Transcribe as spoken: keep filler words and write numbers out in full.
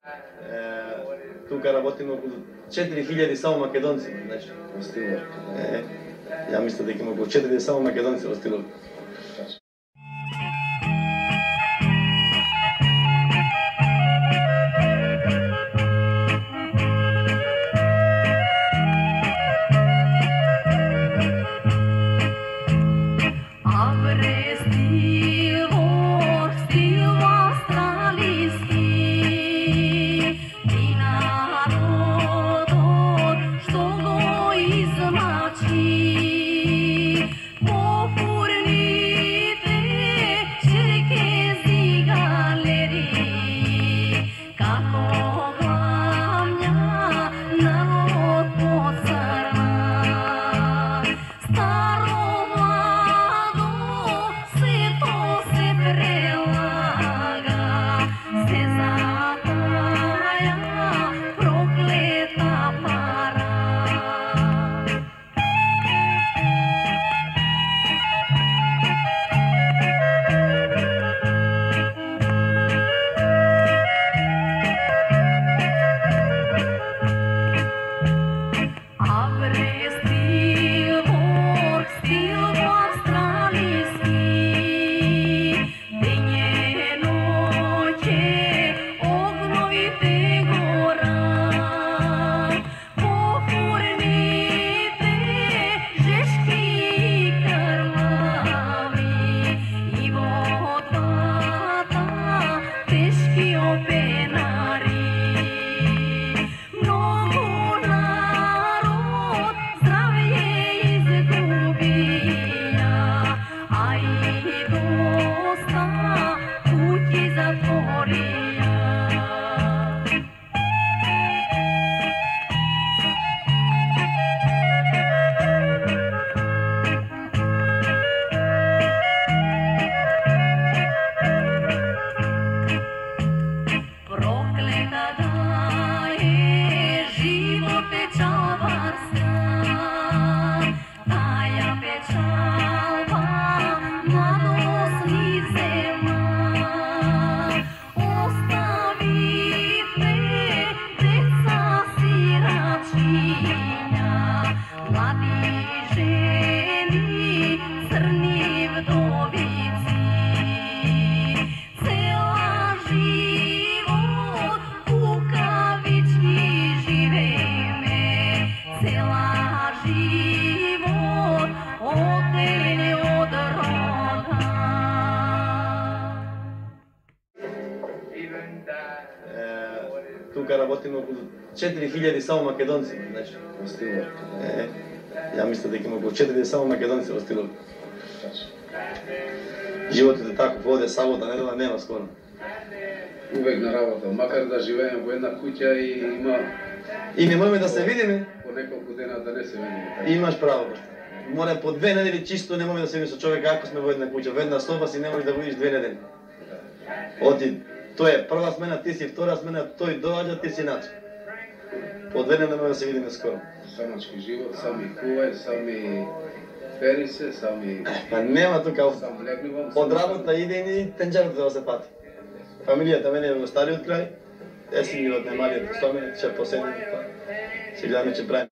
Е, тука работиме околу четири хиљади само македонци, значи, во Стиловар. Е, ја мислам дека има околу четири само македонци во Стиловар. Тука работиме околу четири хиљади само македонци, значи, во Стиловар. Е, ја мислам дека има околу четири само македонци во Стиловар. Животот е таков, оде сабота, недела нема скоро. Увек на работа, макар да живееме во една куќа и има... И не можеме да се видиме. По неколку дена да не се видиме. Имаш право, баш. Мора по две недели чисто не можеме да се видиме со човек ако сме во една куќа. Во една соба си не можеш да го видиш две недели. Оти, тој е прва смена, ти си втора смена, тој доаѓа, ти си начин. По две недели не може да се видиме скоро. Самачки живот, сами кувај, сами пери се, сами... Па нема тука... Сам легнувам... Од работа иде и тенџерата да се пати. Фамилијата мене е во стариот крај, е си ми од немалиот стоменот, ќе поседим, па... Си гледаме, че правим.